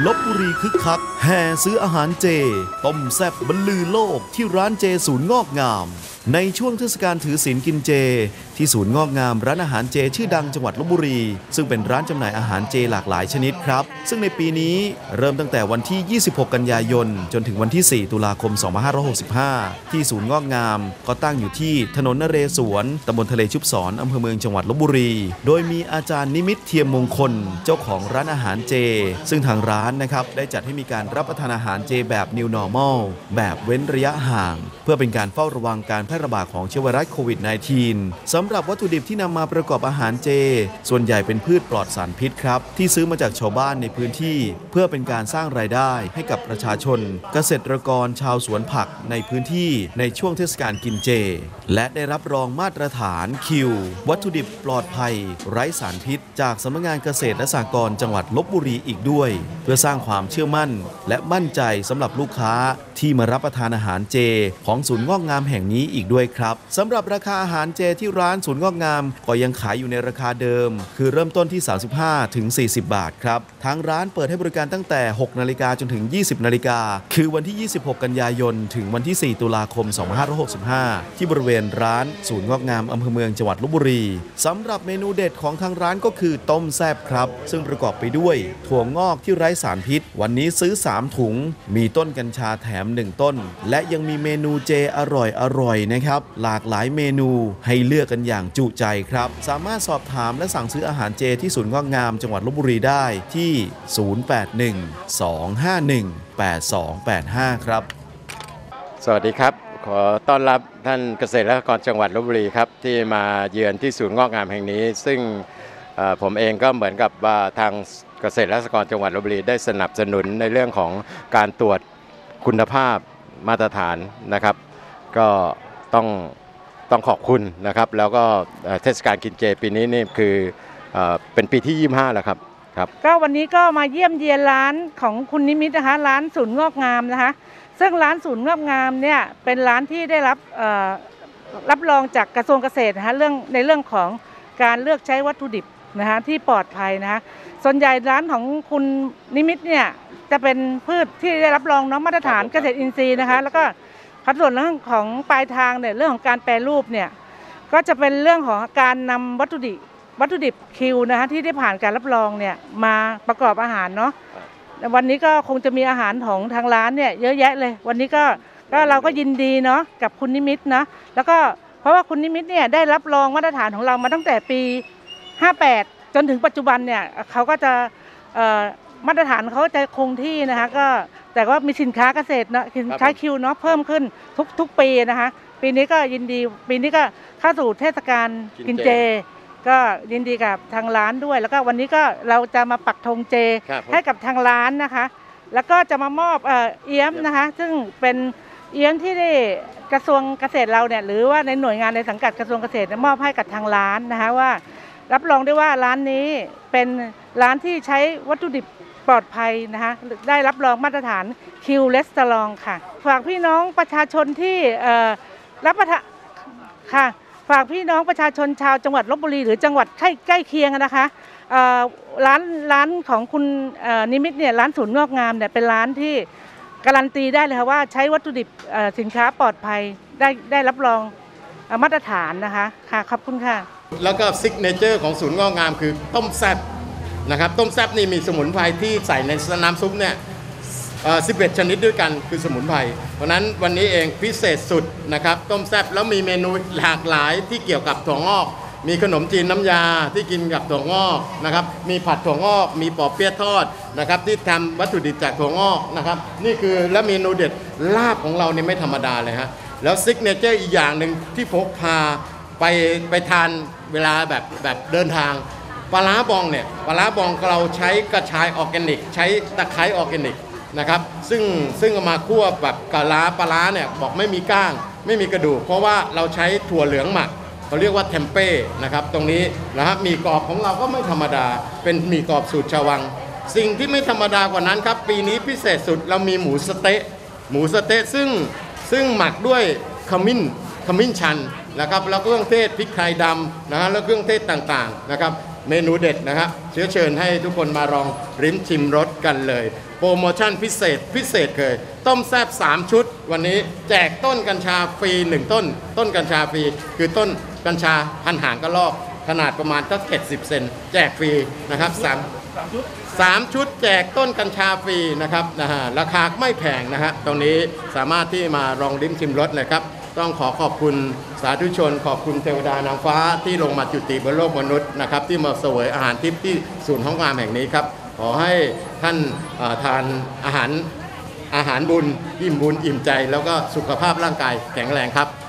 ลพบุรีคึกคักแห่ซื้ออาหารเจต้มแซ่บบรรลือโลกที่ร้านเจศูนย์งอกงามในช่วงเทศกาลถือศีลกินเจที่ศูนย์งอกงามร้านอาหารเจชื่อดังจังหวัดลพบุรีซึ่งเป็นร้านจำหน่ายอาหารเจหลากหลายชนิดครับซึ่งในปีนี้เริ่มตั้งแต่วันที่ 26 กันยายนจนถึงวันที่ 4 ตุลาคม 2565 ที่ศูนย์งอกงามก็ตั้งอยู่ที่ถนนนเรศวรตำบลทะเลชุบศรอำเภอเมืองจังหวัดลพบุรีโดยมีอาจารย์นิมิตเทียมมงคลเจ้าของร้านอาหารเจซึ่งทางร้านนะครับได้จัดให้มีการรับประทานอาหารเจแบบ New Normal แบบเว้นระยะห่างเพื่อเป็นการเฝ้าระวังการแพร่ระบาดของเชื้อไวรัสโควิด -19 สำหรับวัตถุดิบที่นำมาประกอบอาหารเจส่วนใหญ่เป็นพืชปลอดสารพิษครับที่ซื้อมาจากชาวบ้านในพื้นที่เพื่อเป็นการสร้างรายได้ให้กับประชาชนเกษตรกรชาวสวนผักในพื้นที่ในช่วงเทศกาลกินเจและได้รับรองมาตรฐานคิววัตถุดิบปลอดภัยไร้สารพิษจากสำนักงานเกษตรและสหกรณ์จังหวัดลพบุรีอีกด้วยเพื่อสร้างความเชื่อมั่นและมั่นใจสำหรับลูกค้าที่มารับประทานอาหารเจของศูนย์งอกงามแห่งนี้อีกด้วยครับสำหรับราคาอาหารเจที่ร้านศูนย์งอกงามก็ยังขายอยู่ในราคาเดิมคือเริ่มต้นที่ 35 ถึง 40 บาทครับทางร้านเปิดให้บริการตั้งแต่ 6 นาฬิกาจนถึง 20 นาฬิกาคือวันที่ 26 กันยายนถึงวันที่ 4 ตุลาคม 2565 ที่บริเวณร้านศูนย์งอกงามอำเภอเมืองจังหวัดลพบุรีสำหรับเมนูเด็ดของทางร้านก็คือต้มแซ่บครับซึ่งประกอบไปด้วยถั่วงอกที่ไร้สารพิษวันนี้ซื้อ 3 ถุงมีต้นกัญชาแถม 1 ต้นและยังมีเมนูเจอร่อยนะครับหลากหลายเมนูให้เลือกกันอย่างจุใจครับสามารถสอบถามและสั่งซื้ออาหารเจที่ศูนย์งอกงามจังหวัดลพบุรีได้ที่ 081-251-8285 ครับสวัสดีครับขอต้อนรับท่านเกษตรและสหกรณ์จังหวัดลพบุรีครับที่มาเยือนที่ศูนย์งอกงามแห่งนี้ซึ่งผมเองก็เหมือนกับว่าทางเกษตรและสหกรณ์จังหวัดลพบุรีได้สนับสนุนในเรื่องของการตรวจคุณภาพมาตรฐานนะครับก็ต้องขอบคุณนะครับแล้วก็เทศกาลกินเจปีนี้นี่คือเป็นปีที่25แล้วครับก็วันนี้ก็มาเยี่ยมเยียนร้านของคุณนิมิตนะคะร้านศูนย์งอกงามนะคะซึ่งร้านศูนย์งอกงามเนี่ยเป็นร้านที่ได้รับรองจากกระทรวงเกษตรนะคะในเรื่องของการเลือกใช้วัตถุดิบนะคะที่ปลอดภัยนะคะส่วนใหญ่ร้านของคุณนิมิตเนี่ยจะเป็นพืชที่ได้รับรองมาตรฐานเกษตรอินทรีย์นะคะแล้วก็ส่วนเรื่องของปลายทางเนี่ยเรื่องของการแปรรูปเนี่ยก็จะเป็นเรื่องของการนำวัตถุดิบคิวนะคะที่ได้ผ่านการรับรองเนี่ยมาประกอบอาหารเนาะวันนี้ก็คงจะมีอาหารของทางร้านเนี่ยเยอะแยะเลยวันนี้ก็เราก็ยินดีเนาะกับคุณนิมิตนะแล้วก็เพราะว่าคุณนิมิตเนี่ยได้รับรองมาตรฐานของเรามาตั้งแต่ปี58จนถึงปัจจุบันเนี่ยเขาก็จะมาตรฐานเขาจะคงที่นะคะก็แต่ว่ามีสินค้าเกษตรเนาะสินค้าคิวเนาะเพิ่มขึ้นทุกปีนะคะปีนี้ก็ยินดีปีนี้ก็เข้าสู่เทศกาลกินเจก็ยินดีกับทางร้านด้วยแล้วก็วันนี้ก็เราจะมาปักธงเจให้กับทางร้านนะคะแล้วก็จะมามอบเอี้ยมนะคะซึ่งเป็นเอี้ยมที่ได้กระทรวงเกษตรเราเนี่ยหรือว่าในหน่วยงานในสังกัดกระทรวงเกษตรมอบให้กับทางร้านนะคะว่ารับรองได้ว่าร้านนี้เป็นร้านที่ใช้วัตถุดิบปลอดภัยนะคะได้รับรองมาตรฐานคิวเลสเตอรองค่ะฝากพี่น้องประชาชนที่รับประทานค่ะฝากพี่น้องประชาชนชาวจังหวัดลพบุรีหรือจังหวัดใกล้เคียงนะคะร้านของคุณนิมิตเนี่ยร้านศูนย์งอกงามเนี่ยเป็นร้านที่การันตีได้เลยค่ะว่าใช้วัตถุดิบสินค้าปลอดภัยได้รับรองมาตรฐานนะคะค่ะขอบคุณค่ะแล้วก็ซิกเนเจอร์ของศูนย์งอกงามคือต้มแซ่บนะครับต้มแซ่บนี่มีสมุนไพรที่ใส่ในน้ำซุปเนี่ย11 ชนิดด้วยกันคือสมุนไพรเพราะนั้นวันนี้เองพิเศษสุดนะครับต้มแซ่บแล้วมีเมนูหลากหลายที่เกี่ยวกับถั่วงอกมีขนมจีนน้ำยาที่กินกับถั่วงอกนะครับมีผัดถั่วงอกมีปอเปี๊ยะทอดนะครับที่ทำวัตถุดิบจากถั่วงอกนะครับนี่คือและเมนูเด็ดลาบของเราเนี่ยไม่ธรรมดาเลยฮะแล้วซิกเนเจอร์อีกอย่างหนึ่งที่พกพาไปทานเวลาแบบเดินทางปลาร้าบองเนี่ยปลาร้าบองเราใช้กระชายออร์แกนิกใช้ตะไคร้ออร์แกนิกนะครับซึ่งเอามาคั่วแบบกะลาปลาร้าเนี่ยบอกไม่มีก้างไม่มีกระดูกเพราะว่าเราใช้ถั่วเหลืองหมักเขาเรียกว่าเทมเป้นะครับตรงนี้นะครับหมี่กรอบของเราก็ไม่ธรรมดาเป็นหมี่กรอบสูตรชวังสิ่งที่ไม่ธรรมดากว่านั้นครับปีนี้พิเศษสุดเรามีหมูสะเต๊ะซึ่งหมักด้วยขมิ้นชันนะครับแล้วเครื่องเทศพริกไทยดำนะฮะแล้วเครื่องเทศต่างๆนะครับเมนูเด็ดนะครับเชื้อเชิญให้ทุกคนมาลองริมชิมรสกันเลยโปรโมชั่นพิเศษเคยต้มแซ่บ3 ชุดวันนี้แจกต้นกัญชาฟรี1 ต้นกัญชาฟรีคือต้นกัญชาพันหางกระรอกขนาดประมาณสัก70 เซนแจกฟรีนะครับ3 ชุดแจกต้นกัญชาฟรีนะครับราคาไม่แพงนะฮะตรงนี้สามารถที่มาลองลิ้มชิมรสเลยครับต้องขอบคุณสาธุชนขอบคุณเทวดานางฟ้าที่ลงมาจุติบนโลกมนุษย์นะครับที่มาเสวยอาหารทิพย์ที่ศูนย์ห้องงามแห่งนี้ครับขอให้ท่านทานอาหารบุญอิ่มบุญอิ่มใจแล้วก็สุขภาพร่างกายแข็งแรงครับ